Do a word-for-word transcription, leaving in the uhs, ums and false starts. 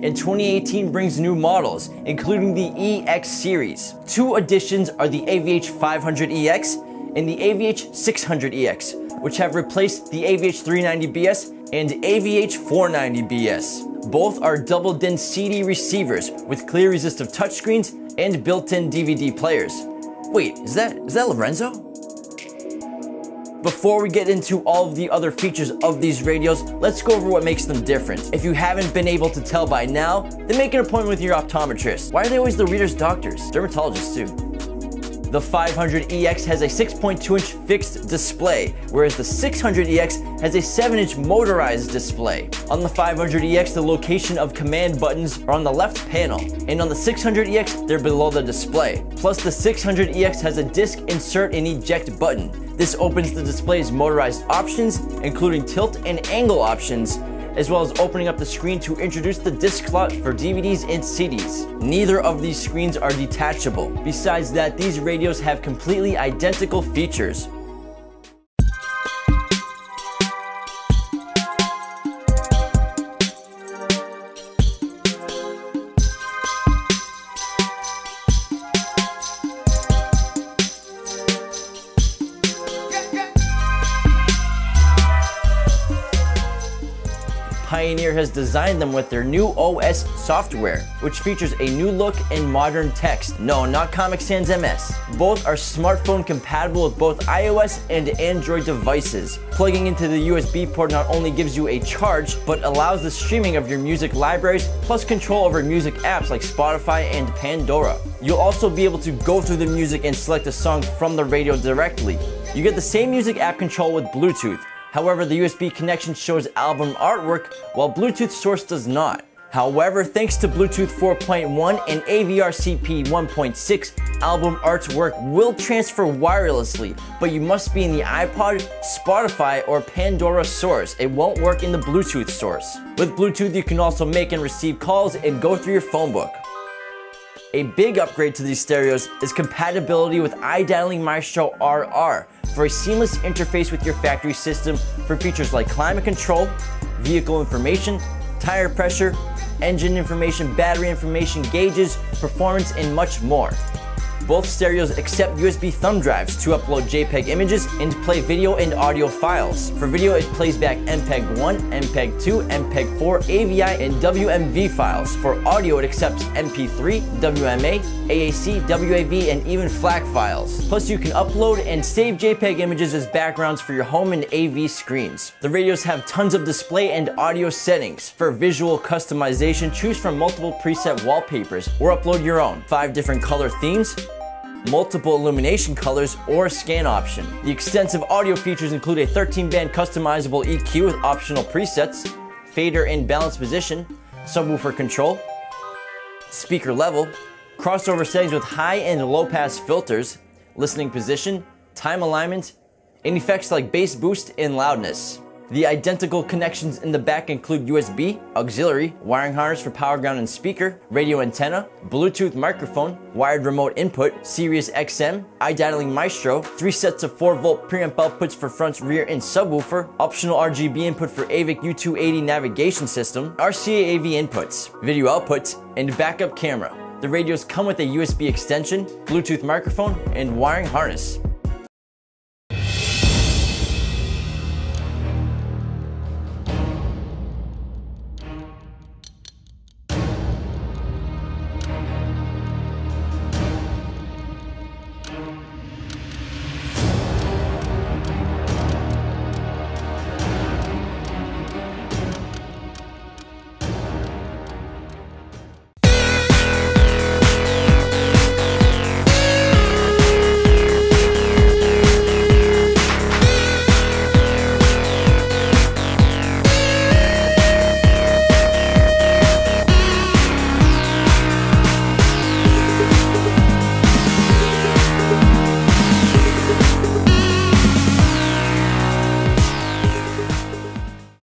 and twenty eighteen brings new models, including the E X series. Two additions are the A V H five hundred E X and the A V H six hundred E X, which have replaced the A V H three ninety B S and A V H four ninety B S. Both are double-D I N C D receivers with clear resistive touchscreens and built-in D V D players. Wait, is that, is that Lorenzo? Before we get into all of the other features of these radios, let's go over what makes them different. If you haven't been able to tell by now, then make an appointment with your optometrist. Why are they always the reader's doctors? Dermatologists too. The five hundred E X has a six point two inch fixed display, whereas the six hundred E X has a seven inch motorized display. On the five hundred E X, the location of command buttons are on the left panel, and on the six hundred E X, they're below the display. Plus, the six hundred E X has a disc insert and eject button. This opens the display's motorized options, including tilt and angle options, as well as opening up the screen to introduce the disc slot for D V Ds and C Ds. Neither of these screens are detachable. Besides that, these radios have completely identical features. Pioneer has designed them with their new O S software, which features a new look and modern text. No, not Comic Sans M S. Both are smartphone compatible with both iOS and Android devices. Plugging into the U S B port not only gives you a charge, but allows the streaming of your music libraries, plus control over music apps like Spotify and Pandora. You'll also be able to go through the music and select a song from the radio directly. You get the same music app control with Bluetooth. However, the U S B connection shows album artwork, while Bluetooth source does not. However, thanks to Bluetooth four point one and A V R C P one point six, album artwork will transfer wirelessly, but you must be in the iPod, Spotify, or Pandora source. It won't work in the Bluetooth source. With Bluetooth, you can also make and receive calls and go through your phone book. A big upgrade to these stereos is compatibility with iDialing Maestro R R for a seamless interface with your factory system for features like climate control, vehicle information, tire pressure, engine information, battery information, gauges, performance, and much more. Both stereos accept U S B thumb drives to upload JPEG images and play video and audio files. For video, it plays back M P E G one, M P E G two, M P E G four, A V I, and W M V files. For audio, it accepts M P three, W M A, A A C, W A V, and even FLAC files. Plus, you can upload and save JPEG images as backgrounds for your home and A V screens. The radios have tons of display and audio settings. For visual customization, choose from multiple preset wallpapers or upload your own. Five different color themes, multiple illumination colors, or a scan option. The extensive audio features include a thirteen band customizable E Q with optional presets, fader and balance position, subwoofer control, speaker level, crossover settings with high and low pass filters, listening position, time alignment, and effects like bass boost and loudness. The identical connections in the back include U S B, auxiliary, wiring harness for power ground and speaker, radio antenna, Bluetooth microphone, wired remote input, Sirius X M, iDialing Maestro, three sets of four volt preamp outputs for front, rear, and subwoofer, optional R G B input for A V I C U two eighty navigation system, R C A A V inputs, video outputs, and backup camera. The radios come with a U S B extension, Bluetooth microphone, and wiring harness.